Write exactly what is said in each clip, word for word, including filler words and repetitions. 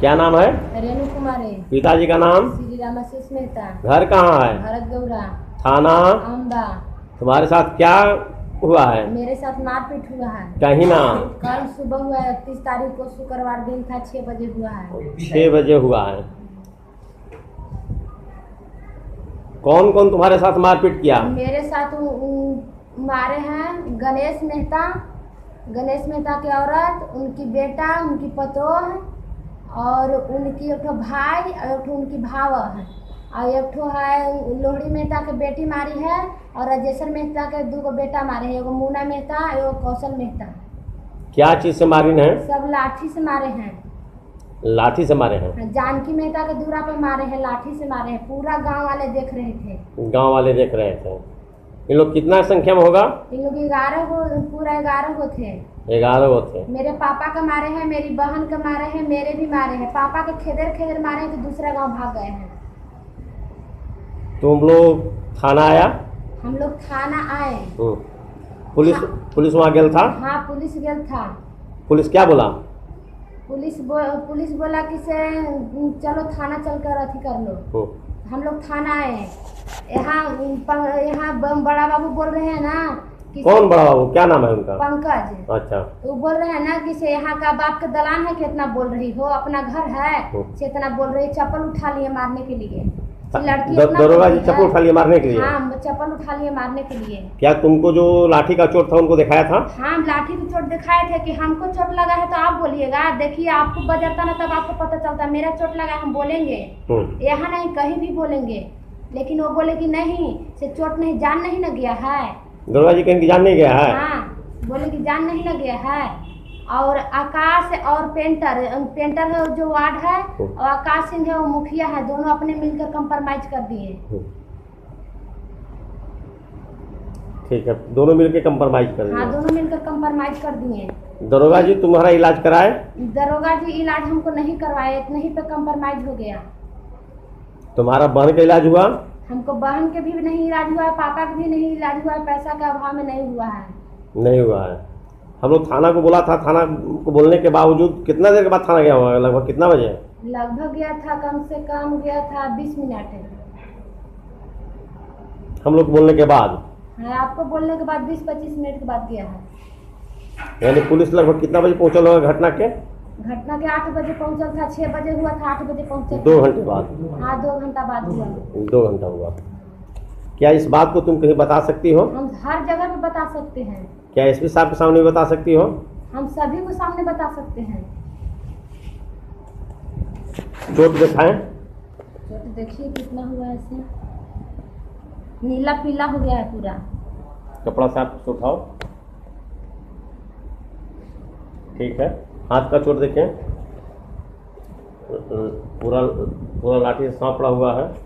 क्या नाम है? रेणु कुमारी। पिताजी का नाम? श्री रामाशीष मेहता। घर कहाँ है? भरत गौरा। थाना? अम्बा। तुम्हारे साथ क्या हुआ है? मेरे साथ मारपीट हुआ है। कहीं ना? कल सुबह हुआ है, इकतीस तारीख को, शुक्रवार दिन था, छह बजे हुआ है। छह बजे हुआ है। कौन कौन तुम्हारे साथ मारपीट किया? मेरे साथ उ, उ, मारे हैं गणेश मेहता, गणेश मेहता की औरत, उनकी बेटा, उनकी पतोह और उनकी एक ठो भाई और एक ठो उनकी भाव है और एक ठो है लोहड़ी मेहता के बेटी मारी है और राजेश्वर मेहता के दो बेटा मारे हैं, एगो मुन्ना मेहता एगो कौशल मेहता। क्या चीज से मारी हैं? सब लाठी से मारे हैं। लाठी से मारे हैं? जानकी मेहता के दूरा पे मारे हैं, लाठी से मारे हैं। पूरा गांव वाले देख रहे थे। गांव वाले देख रहे थे। इन लोग कितना संख्या में होगा? इन लोग ग्यारह को, पूरा ग्यारह को थे। ग्यारह को थे। मेरे पापा का मारे हैं, मेरी बहन का मारे हैं, मेरे भी मारे हैं। पापा के खेदर खेदर मारे हैं तो दूसरा गांव भाग गए हैं। तुम लोग थाना आया? हम लोग थाना आए। पुलिस हाँ। पुलिस वहाँ गेल था? हाँ, पुलिस गेल था। पुलिस क्या बोला? पुलिस बो, पुलिस बोला कि से चलो थाना चल कर अथी कर लो। हम लोग थाना आए। यहाँ यहाँ बड़ा बाबू बोल रहे हैं ना कि कौन बड़ा बाबू? क्या नाम है उनका? पंकज। अच्छा। वो बोल रहे हैं ना कि से यहाँ का बाप का दलान है, कितना बोल रही हो, अपना घर है से इतना बोल रही, चप्पल उठा लिए मारने के लिए। लड़की दरोगा जी चप्पल उठा लिए मारने के लिए? हाँ, चप्पल उठा लिए मारने के लिए। क्या तुमको जो लाठी का चोट था उनको दिखाया था? हाँ, लाठी की चोट दिखाए थे कि हमको चोट लगा है तो आप बोलिएगा। देखिए, आपको बजरता ना तब आपको पता चलता। मेरा चोट लगा, हम बोलेंगे यहाँ नहीं, कहीं भी बोलेंगे। लेकिन वो बोले कि नहीं, से चोट नहीं, जान नहीं न गया है। दरोगा जी कहीं जान नहीं गया है? हाँ, बोले कि जान नहीं न गया है। और आकाश और पेंटर पेंटर है जो वार्ड है, और आकाश सिंह है वो मुखिया है, दोनों अपने मिलकर कंप्रोमाइज कर दिए। ठीक है, दोनों मिलकर कंप्रोमाइज कर दिए। हाँ, दोनों मिलकर कंप्रोमाइज कर दिए। दरोगा जी तुम्हारा इलाज कराए? दरोगा जी इलाज हमको नहीं करवाए, इतने ही पे कंप्रोमाइज हो गया। तुम्हारा बहन का इलाज हुआ? हमको बहन के भी नहीं इलाज हुआ है, पापा के भी नहीं इलाज हुआ है, पैसा का अभाव में नहीं हुआ है। नहीं हुआ है। हम लोग थाना को बोला था, थाना को बोलने के बावजूद कितना देर के बाद थाना गया हुआ? लगभग कितना बजे? लगभग गया था, कम से कम गया था बीस मिनट। हम लोग बोलने के बाद? हाँ, आपको बोलने के बाद बीस पच्चीस मिनट के बाद गया है। यानी पुलिस लगभग कितना बजे पहुंचल होगा घटना के? घटना के आठ बजे पहुंचल था, छह बजे हुआ था, आठ बजे पहुंचे। दो घंटे बाद? हाँ, दो घंटा बाद हुआ। दो घंटा हुआ। क्या इस बात को तुम कहीं बता सकती हो? हम हर जगह पे बता सकते हैं। क्या एसपी साहब के सामने भी बता सकती हो? हम सभी को सामने बता सकते हैं। चोट दिखाएं। चोट देखिए कितना हुआ है, ऐसे नीला पीला हो गया है पूरा। कपड़ा साफ से उठाओ। ठीक है, हाथ का चोट देखें। पूरा पूरा लाठी से सांप पड़ा हुआ है।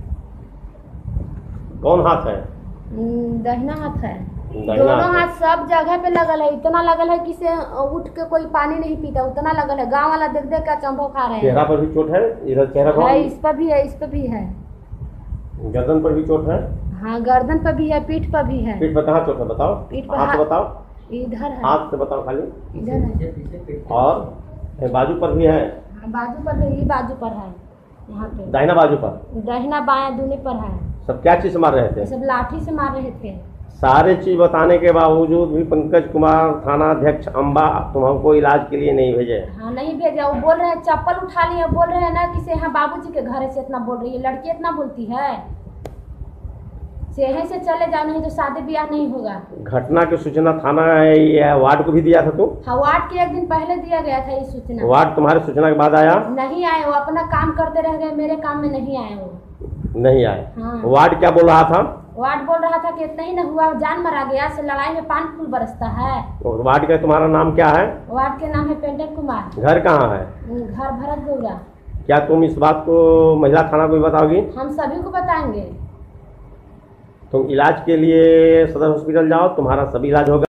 कौन हाथ है? दाहिना हाथ है। दाहिना दोनों हाथ सब जगह पे लगल है। इतना लगल है कि से उठ के कोई पानी नहीं पीता, उतना लगल है। गांव वाला देख देख कर चंभो खा रहे हैं। चेहरा पर भी चोट है? इधर चेहरा पर है, इस पर भी है, इस पर भी है। गर्दन पर भी चोट है? हाँ, गर्दन पर भी है, पीठ पर भी है। पीठ पर कहाँ चोट है बताओ? पीठ पर हाथ से बताओ। इधर है। हाथ से बताओ खाली। इधर है। और बाजू पर भी है? हाँ, बाजू पर भी, बाजू पर है, यहाँ पे दाहिना बाजू पर? दाहिना बायां दोनों पर है। सब क्या चीज से मार रहे थे? सब लाठी से मार रहे थे। सारे चीज बताने के बावजूद भी पंकज कुमार थाना अध्यक्ष अम्बा तुम हमको इलाज के लिए नहीं भेजे? हाँ, नहीं भेजा। वो बोल रहे हैं चप्पल उठा लिए, बोल रहे हैं ना कि से यहाँ बाबूजी के घर से इतना बोल रही है। लड़की इतना बोलती है, से से चले जाओ, नहीं तो शादी ब्याह नहीं होगा। घटना की सूचना थाना या वार्ड को भी दिया था तुम? हाँ, वार्ड के एक दिन पहले दिया गया था ये सूचना। वार्ड तुम्हारे सूचना के बाद आया? नहीं आए, वो अपना काम करते रह गए, मेरे काम में नहीं आए वो। नहीं आए? हाँ। वार्ड क्या बोल रहा था? वार्ड बोल रहा था कि इतना ही न हुआ, जान मरा गया, से लड़ाई में पान फूल बरसता है। और वार्ड का तुम्हारा नाम क्या है? वार्ड के नाम है पेंटर कुमार। घर कहाँ है? घर भरत गौरा। क्या तुम इस बात को महिला थाना को भी बताओगी? हम सभी को बताएंगे। तुम इलाज के लिए सदर हॉस्पिटल जाओ, तुम्हारा सभी इलाज होगा।